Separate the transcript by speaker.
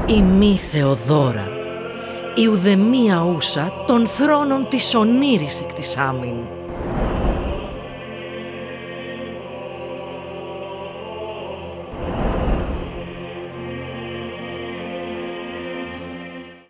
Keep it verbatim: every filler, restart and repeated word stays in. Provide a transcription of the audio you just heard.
Speaker 1: Η μη Θεοδώρα, η ουδεμία ούσα των θρόνων της ονείρης εκ της άμην.